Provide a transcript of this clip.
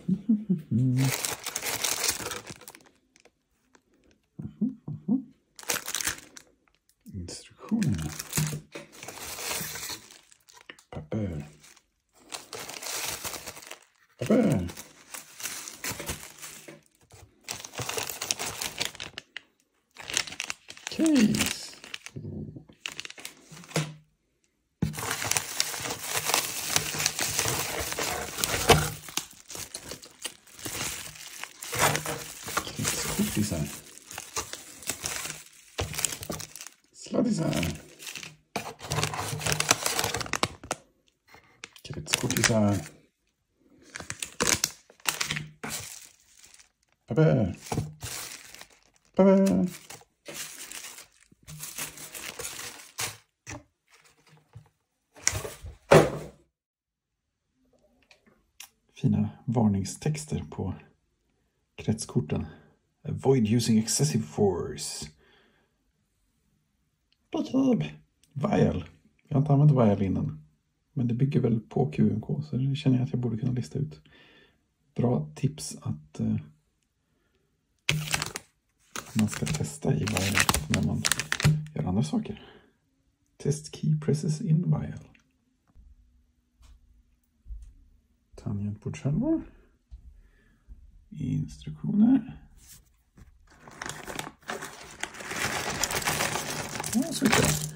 Instruktioner. Papper. Papper. Case. Kortisar. Sladdisar. Kretskortisar. Papper. Papper. Fina varningstexter på kretskorten. Avoid using excessive force. Vial. Jag har inte använt vial innan. Men det bygger väl på QMK. Så det känner jag att jag borde kunna lista ut. Bra tips att man ska testa i vial när man gör andra saker. Test key presses in vial. Tangentbordsmontering. Instruktioner. Ja, så är det.